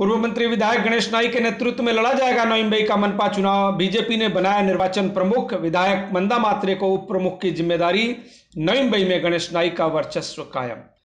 पूर्व मंत्री विधायक गणेश नाई के नेतृत्व में लड़ा जाएगा नवीमुंबई का मनपा चुनाव। बीजेपी ने बनाया निर्वाचन प्रमुख, विधायक मंदा मात्रे को उप प्रमुख की जिम्मेदारी। नवीमुंबई में गणेश नाई का वर्चस्व कायम।